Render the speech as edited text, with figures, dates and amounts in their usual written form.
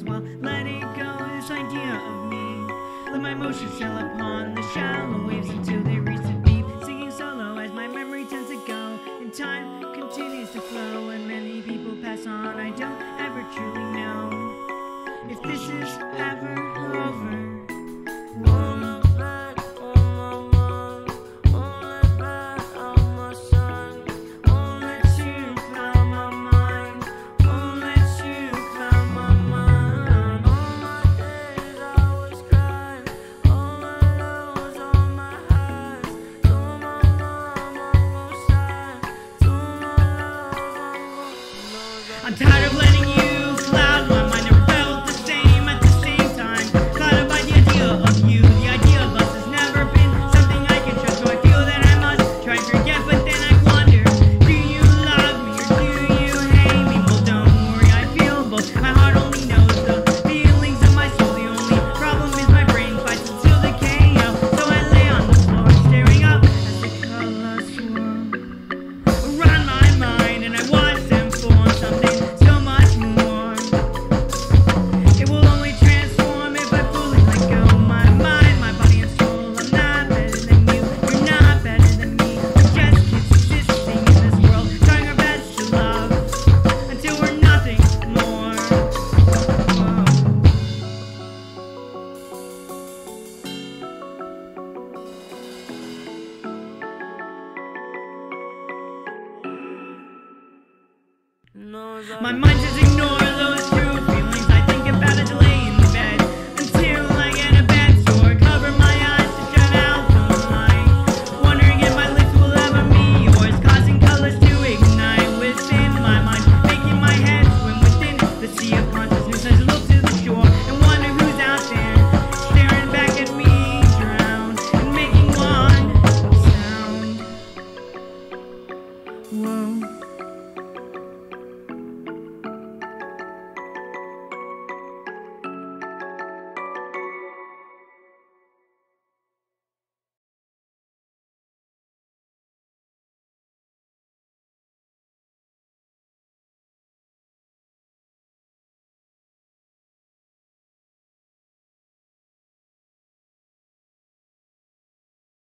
while letting go this idea of me. Let my emotions sail upon the shallow waves until they reach the deep, singing solo as my memory tends to go, and time continues to flow, and many people pass on. I don't ever truly know if this is ever over. I'm tired of letting you cloud my mind. Never felt the same at the same time. Clouded by the idea of you. The idea of us has never been something I can trust. So I feel that I must try and forget, but then I wonder, do you love me or do you hate me? Well, don't worry, I feel both. My heart only knows the feelings of my soul. The only problem is my brain fights until decay out. So I lay on the floor, staring up as the colors swirl around my mind, and I watch them form something so much more. It will only transform if I fully let go. My mind, my body and soul. I'm not better than you, you're not better than me. We're just kids existing in this world, trying our best to love until we're nothing more. My mind just ignores